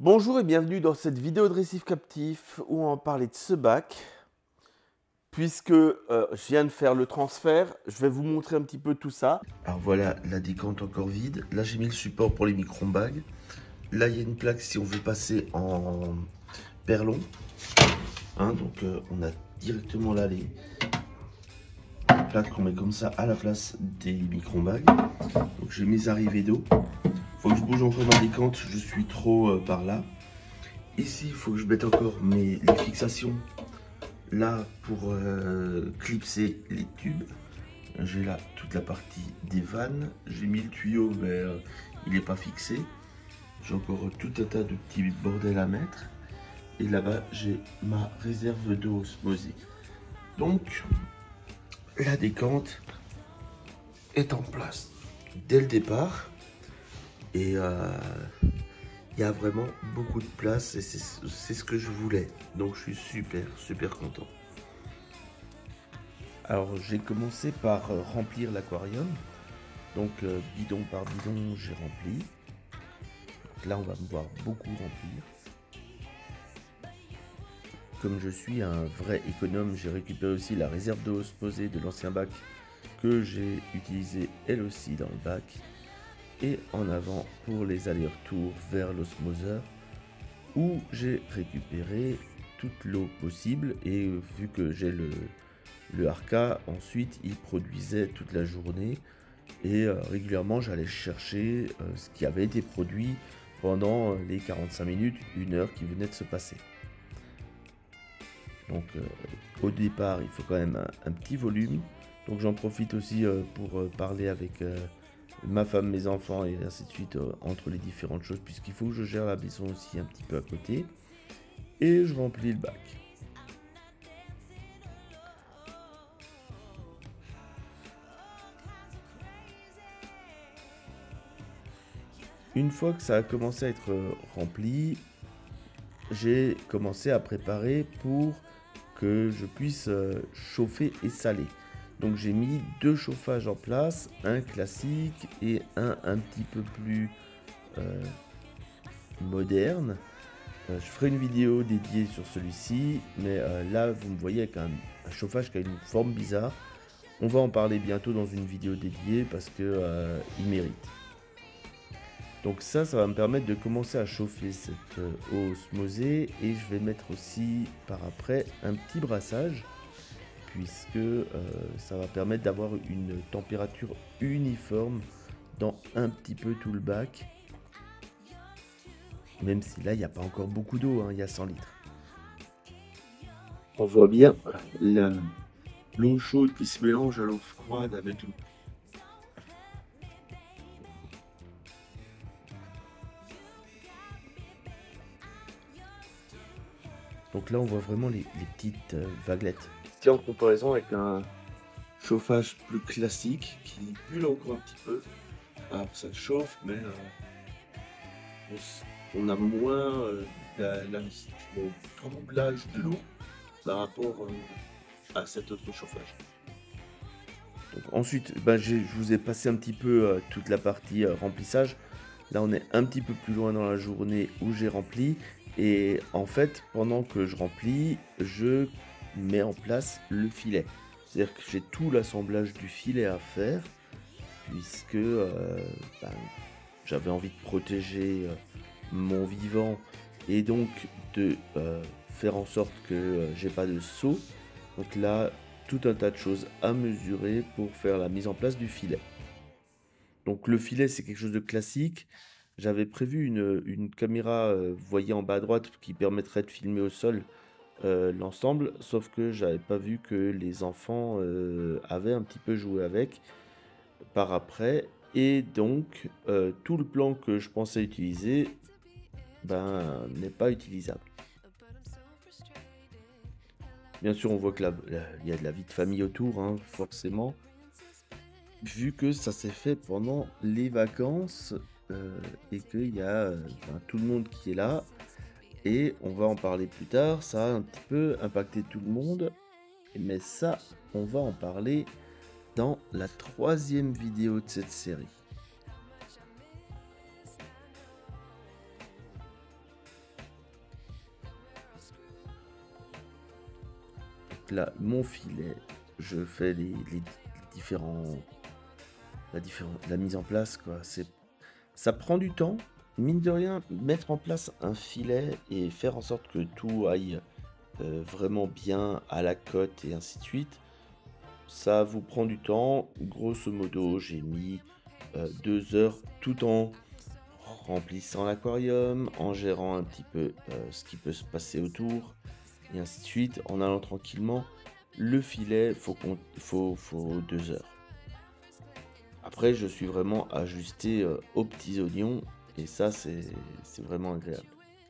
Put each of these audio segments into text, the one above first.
Bonjour et bienvenue dans cette vidéo de récif captif où on va parler de ce bac. Puisque je viens de faire le transfert, je vais vous montrer un petit peu tout ça. Alors voilà, la décante encore vide. Là, j'ai mis le support pour les micro-bags. Là, il y a une plaque si on veut passer en perlon. Donc, on a directement là les plaques qu'on met comme ça à la place des micro-bags. Donc, j'ai mes arrivées d'eau. Faut que je bouge encore ma décante, je suis trop par là. Ici, il faut que je mette encore les fixations. Là, pour clipser les tubes. J'ai là toute la partie des vannes. J'ai mis le tuyau, mais il n'est pas fixé. J'ai encore tout un tas de petits bordels à mettre. Et là-bas, j'ai ma réserve d'eau osmosée. Donc, la décante est en place dès le départ. Et il y a vraiment beaucoup de place. Et c'est ce que je voulais. Donc, je suis super content. Alors j'ai commencé par remplir l'aquarium. Donc bidon par bidon, j'ai rempli. Donc là on va me voir beaucoup remplir. Comme je suis un vrai économe, j'ai récupéré aussi la réserve d'eau osmosée de l'ancien bac que j'ai utilisée elle aussi dans le bac. Et en avant pour les allers-retours vers l'osmoseur où j'ai récupéré toute l'eau possible. Et vu que j'ai le Arca, ensuite il produisait toute la journée et régulièrement j'allais chercher ce qui avait été produit pendant les 45 minutes, 1 heure qui venait de se passer. Donc au départ il faut quand même un petit volume, donc j'en profite aussi pour parler avec ma femme, mes enfants et ainsi de suite entre les différentes choses, puisqu'il faut que je gère la maison aussi un petit peu à côté. Et je remplis le bac. Une fois que ça a commencé à être rempli, j'ai commencé à préparer pour que je puisse chauffer et saler. Donc j'ai mis 2 chauffages en place, un classique et un petit peu plus moderne. Je ferai une vidéo dédiée sur celui-ci, mais là vous me voyez avec un chauffage qui a une forme bizarre. On va en parler bientôt dans une vidéo dédiée parce que il mérite. Donc ça va me permettre de commencer à chauffer cette eau osmosée, et je vais mettre aussi par après un petit brassage, puisque ça va permettre d'avoir une température uniforme dans un petit peu tout le bac. Même si là il n'y a pas encore beaucoup d'eau, il y a 100 litres. On voit bien l'eau chaude qui se mélange à l'eau froide avec l'eau. Donc là on voit vraiment les petites vaguelettes. C'est en comparaison avec un chauffage plus classique qui bulle encore un petit peu. Alors ça chauffe, mais on a moins le tremblage de l'eau par rapport à cet autre chauffage. Donc ensuite, je vous ai passé un petit peu toute la partie remplissage. Là on est un petit peu plus loin dans la journée où j'ai rempli. Et en fait, pendant que je remplis, je mets en place le filet. C'est-à-dire que j'ai tout l'assemblage du filet à faire, puisque j'avais envie de protéger mon vivant et donc de faire en sorte que j'ai pas de saut. Donc là, tout un tas de choses à mesurer pour faire la mise en place du filet. Donc le filet, c'est quelque chose de classique. J'avais prévu une caméra, vous voyez en bas à droite, qui permettrait de filmer au sol l'ensemble, sauf que j'avais pas vu que les enfants avaient un petit peu joué avec par après, et donc tout le plan que je pensais utiliser n'est pas utilisable. Bien sûr, on voit que il y a de la vie de famille autour, forcément, vu que ça s'est fait pendant les vacances. Et qu'il y a tout le monde qui est là, et on va en parler plus tard. Ça a un petit peu impacté tout le monde, mais ça on va en parler dans la 3e vidéo de cette série. là, mon filet, je fais les différents, la mise en place, quoi. Ça prend du temps. Mine de rien, mettre en place un filet et faire en sorte que tout aille vraiment bien à la cote et ainsi de suite, ça vous prend du temps. Grosso modo, j'ai mis 2 heures tout en remplissant l'aquarium, en gérant un petit peu ce qui peut se passer autour et ainsi de suite, en allant tranquillement. Le filet, faut 2 heures. Après, je suis vraiment ajusté aux petits oignons et ça, c'est vraiment agréable.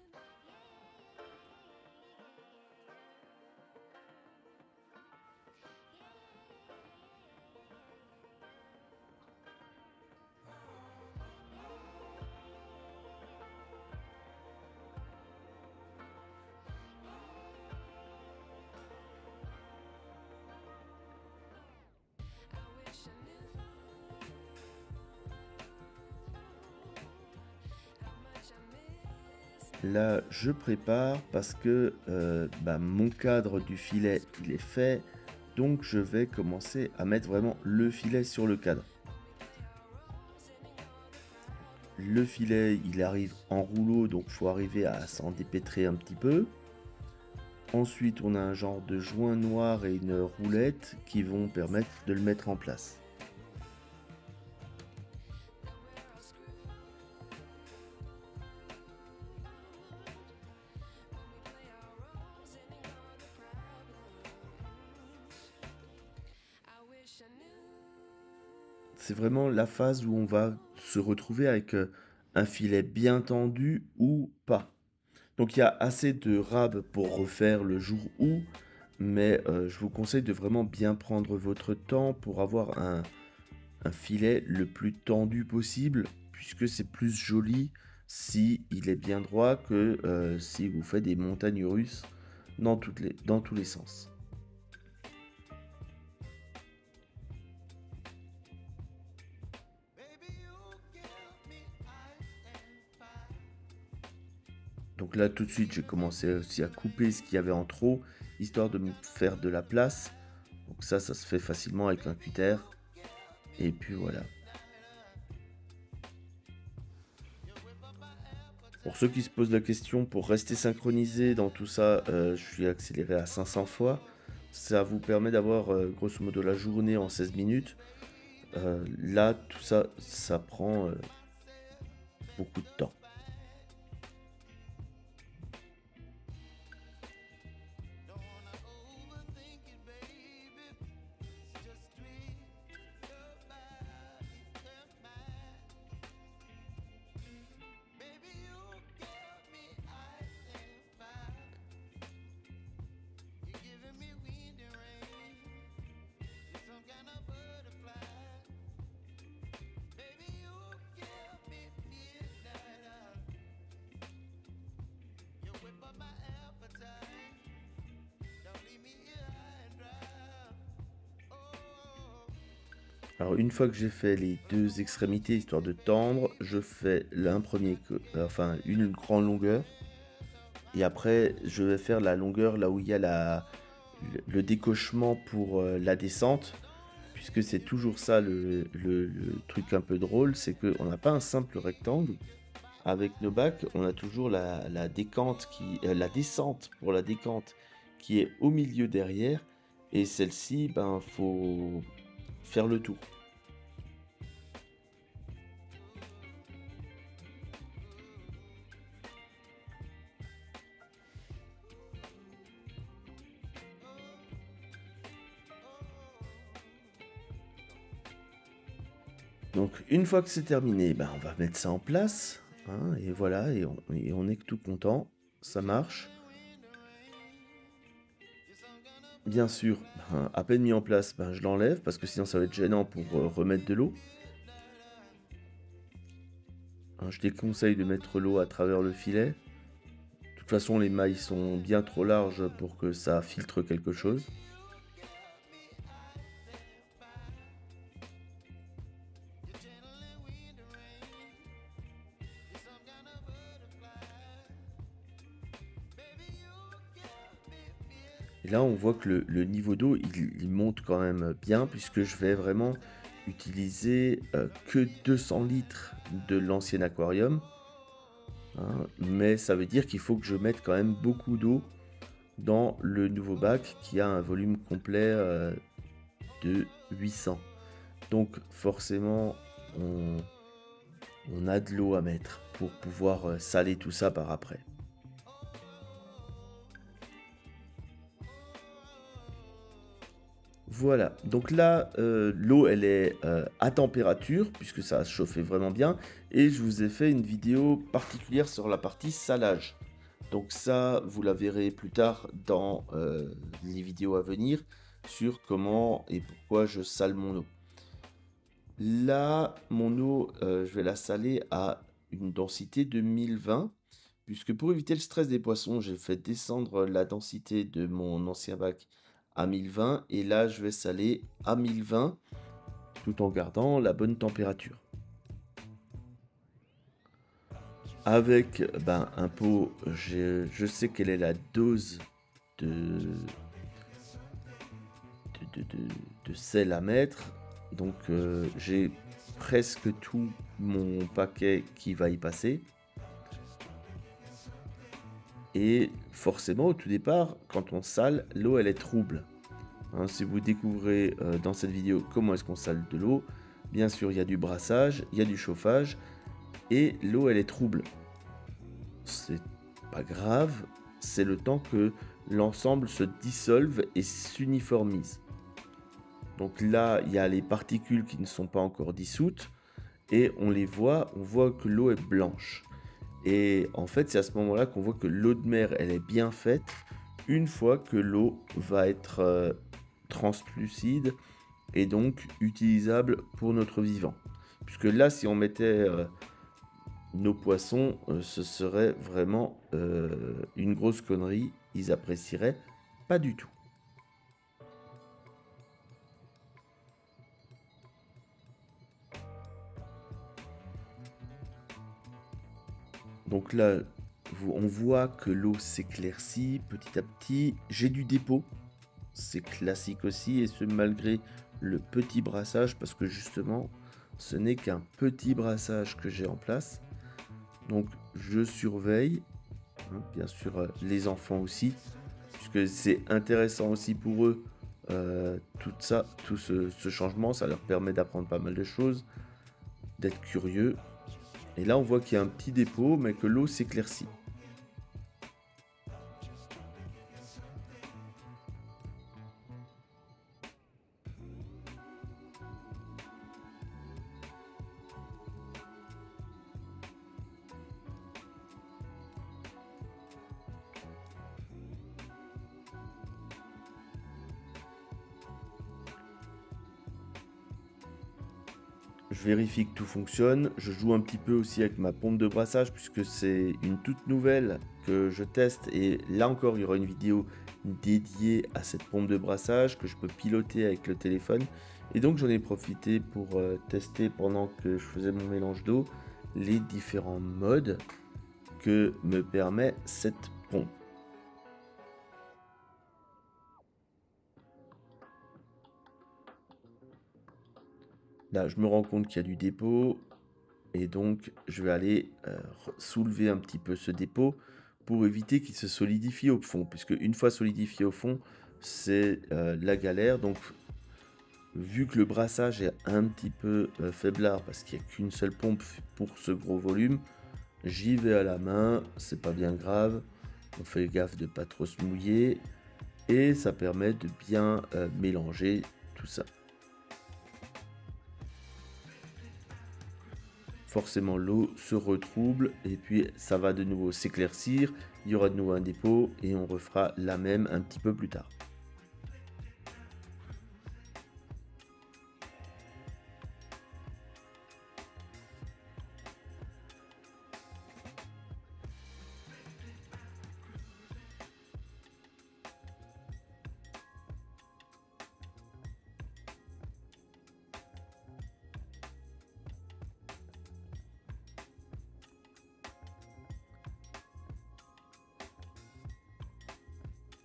Là, je prépare parce que mon cadre du filet, il est fait. Donc, je vais commencer à mettre vraiment le filet sur le cadre. Le filet, il arrive en rouleau, donc il faut arriver à s'en dépêtrer un petit peu. Ensuite, on a un genre de joint noir et une roulette qui vont permettre de le mettre en place. C'est vraiment la phase où on va se retrouver avec un filet bien tendu ou pas. Donc il y a assez de rab pour refaire le jour où, mais je vous conseille de vraiment bien prendre votre temps pour avoir un filet le plus tendu possible, puisque c'est plus joli si il est bien droit que si vous faites des montagnes russes dans tous les sens. Donc là, tout de suite, j'ai commencé aussi à couper ce qu'il y avait en trop, histoire de me faire de la place. Donc ça se fait facilement avec un cutter. Et puis voilà. Pour ceux qui se posent la question, pour rester synchronisé dans tout ça, je suis accéléré à 500 fois. Ça vous permet d'avoir grosso modo la journée en 16 minutes. Là, tout ça, ça prend beaucoup de temps. Alors une fois que j'ai fait les deux extrémités histoire de tendre, je fais une grande longueur et après je vais faire la longueur là où il y a le décochement pour la descente, puisque c'est toujours ça le truc un peu drôle, c'est qu'on n'a pas un simple rectangle. Avec nos bacs, on a toujours la descente pour la décante qui est au milieu derrière, et celle-ci, faut faire le tour. Donc une fois que c'est terminé, on va mettre ça en place, hein, et voilà, et on est tout content, ça marche. Bien sûr, à peine mis en place, je l'enlève parce que sinon ça va être gênant pour remettre de l'eau. Je déconseille de mettre l'eau à travers le filet. De toute façon, les mailles sont bien trop larges pour que ça filtre quelque chose. Et là, on voit que le niveau d'eau, il monte quand même bien, puisque je vais vraiment utiliser que 200 litres de l'ancien aquarium. Hein, mais ça veut dire qu'il faut que je mette quand même beaucoup d'eau dans le nouveau bac qui a un volume complet de 800. Donc forcément, on a de l'eau à mettre pour pouvoir saler tout ça par après. Voilà, donc là, l'eau, elle est à température, puisque ça a chauffé vraiment bien, et je vous ai fait une vidéo particulière sur la partie salage. Donc ça, vous la verrez plus tard dans les vidéos à venir, sur comment et pourquoi je sale mon eau. Là, mon eau, je vais la saler à une densité de 1020, puisque pour éviter le stress des poissons, j'ai fait descendre la densité de mon ancien bac à 1020 et là je vais saler à 1020 tout en gardant la bonne température. Avec un pot, je sais quelle est la dose de sel à mettre, donc j'ai presque tout mon paquet qui va y passer. Et forcément, au tout départ, quand on sale, l'eau elle est trouble. Hein, si vous découvrez dans cette vidéo comment est-ce qu'on sale de l'eau, bien sûr il y a du brassage, il y a du chauffage, et l'eau elle est trouble. C'est pas grave, c'est le temps que l'ensemble se dissolve et s'uniformise. Donc là, il y a les particules qui ne sont pas encore dissoutes, et on voit que l'eau est blanche. Et en fait, c'est à ce moment-là qu'on voit que l'eau de mer, elle est bien faite, une fois que l'eau va être translucide et donc utilisable pour notre vivant. Puisque là, si on mettait nos poissons, ce serait vraiment une grosse connerie, ils apprécieraient pas du tout. Donc là, on voit que l'eau s'éclaircit petit à petit. J'ai du dépôt, c'est classique aussi, et ce malgré le petit brassage, parce que justement, ce n'est qu'un petit brassage que j'ai en place. Donc je surveille, hein, bien sûr les enfants aussi, puisque c'est intéressant aussi pour eux, tout ce changement, ça leur permet d'apprendre pas mal de choses, d'être curieux. Et là, on voit qu'il y a un petit dépôt, mais que l'eau s'éclaircit. Je vérifie que tout fonctionne. Je joue un petit peu aussi avec ma pompe de brassage puisque c'est une toute nouvelle que je teste. Et là encore, il y aura une vidéo dédiée à cette pompe de brassage que je peux piloter avec le téléphone. Et donc j'en ai profité pour tester pendant que je faisais mon mélange d'eau les différents modes que me permet cette pompe. Là, je me rends compte qu'il y a du dépôt et donc je vais aller soulever un petit peu ce dépôt pour éviter qu'il se solidifie au fond, puisque une fois solidifié au fond, c'est la galère. Donc, vu que le brassage est un petit peu faiblard parce qu'il n'y a qu'une seule pompe pour ce gros volume, j'y vais à la main, c'est pas bien grave. On fait gaffe de pas trop se mouiller et ça permet de bien mélanger tout ça. Forcément l'eau se retrouble et puis ça va de nouveau s'éclaircir, il y aura de nouveau un dépôt et on refera la même un petit peu plus tard.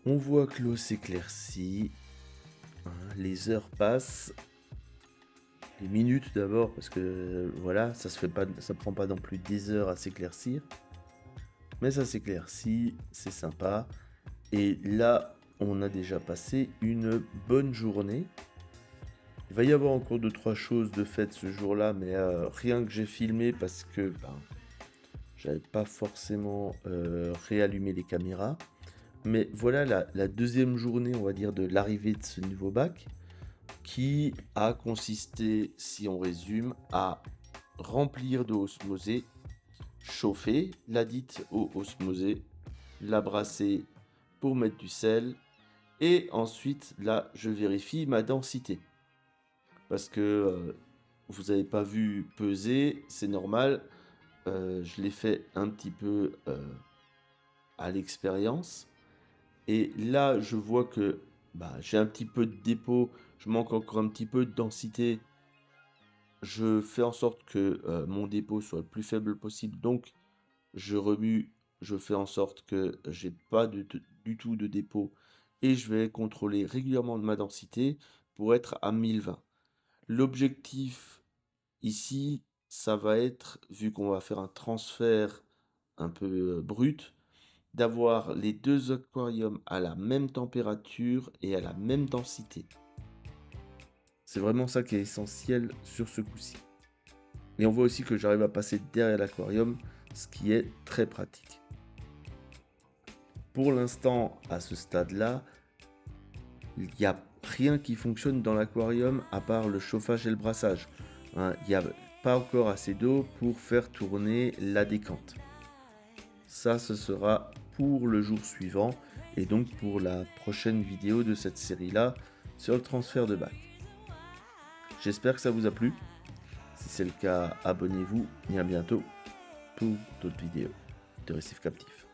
On voit que l'eau s'éclaircit, hein, les heures passent, les minutes d'abord, parce que voilà, ça prend pas non plus des heures à s'éclaircir, mais ça s'éclaircit, c'est sympa. Et là, on a déjà passé une bonne journée. Il va y avoir encore 2-3 choses de fait ce jour-là, mais rien que j'ai filmé parce que j'avais pas forcément réallumé les caméras. Mais voilà la deuxième journée, on va dire, de l'arrivée de ce nouveau bac, qui a consisté, si on résume, à remplir d'eau osmosée, chauffer la dite eau osmosée, la brasser pour mettre du sel, et ensuite là je vérifie ma densité. Parce que vous n'avez pas vu peser, c'est normal, je l'ai fait un petit peu à l'expérience. Et là, je vois que j'ai un petit peu de dépôt, je manque encore un petit peu de densité. Je fais en sorte que mon dépôt soit le plus faible possible. Donc, je remue, je fais en sorte que j'ai pas du tout de dépôt. Et je vais contrôler régulièrement ma densité pour être à 1020. L'objectif ici, ça va être, vu qu'on va faire un transfert un peu brut, d'avoir les deux aquariums à la même température et à la même densité. C'est vraiment ça qui est essentiel sur ce coup-ci. Et on voit aussi que j'arrive à passer derrière l'aquarium, ce qui est très pratique. Pour l'instant, à ce stade-là, il n'y a rien qui fonctionne dans l'aquarium à part le chauffage et le brassage. Il n'y a pas encore assez d'eau pour faire tourner la décante. Ça, ce sera pour le jour suivant et donc pour la prochaine vidéo de cette série-là sur le transfert de bac. J'espère que ça vous a plu. Si c'est le cas, abonnez-vous et à bientôt pour d'autres vidéos de Récif Captif.